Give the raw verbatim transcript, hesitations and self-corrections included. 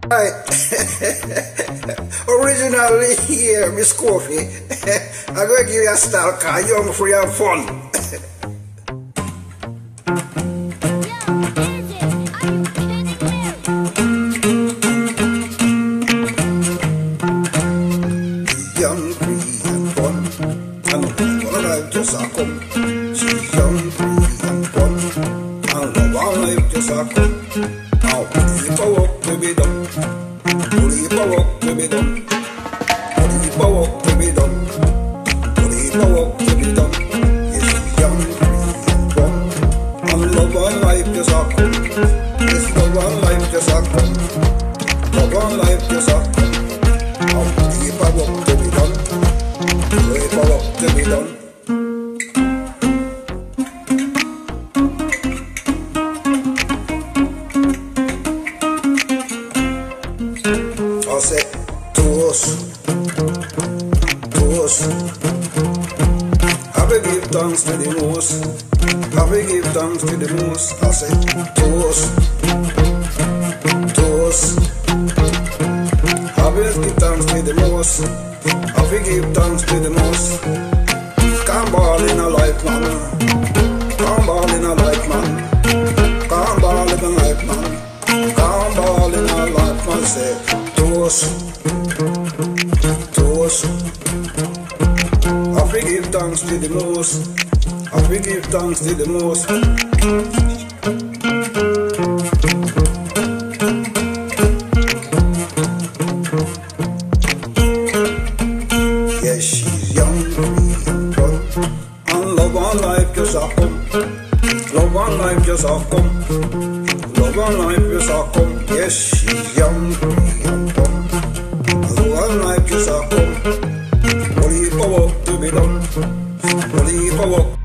Right. Originally here, Miss Kofi. I'm going to give you a style car, young, free and fun. Young, free and fun. And one life just a come. She's young, free and fun. And love one life just a come. Now, keep her up to be done. Keep her up to be done. Keep her up to be done. Keep her up to be done. Yes, she's young, free and fun. And love one life just a come. Yes, love one life just a come. Love one life just a come. Now, keep her up to be done. Keep her up to be done. I say, toast, toast. I will give thanks to the most. I will give thanks to the most. I say, toast, toast. I will give thanks to the most. I will give thanks to the most. Can't ball in a life, man. Can't ball in a life, man. Can't ball in a life, man. Can't ball in a life, man. Say, toast, toast. I forgive thanks to the most. I forgive thanks to the most. Yes, she's young, free and fun. And love one life just a come. Love one life just a come. Love one life just a come. Yes, she's young, free and fun. One life just a come. Only for work to be done. Only for work.